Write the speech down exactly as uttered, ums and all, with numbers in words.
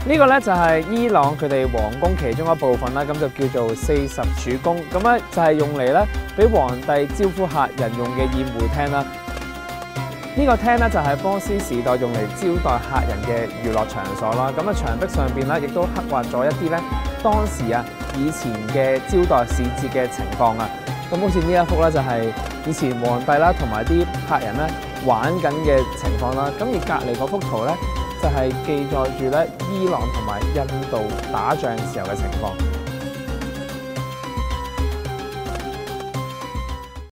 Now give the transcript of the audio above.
呢個咧就係伊朗佢哋皇宮其中一部分啦，咁就叫做四十柱宮，咁咧就係用嚟咧俾皇帝招呼客人用嘅宴會廳啦。呢個廳咧就係波斯時代用嚟招待客人嘅娛樂場所啦。咁啊牆壁上邊咧亦都刻畫咗一啲咧當時啊以前嘅招待使節嘅情況啊。咁好似呢一幅咧就係以前皇帝啦同埋啲客人咧玩緊嘅情況啦。咁而隔離嗰幅圖咧就係記載住咧伊朗同埋印度打仗時候嘅情況。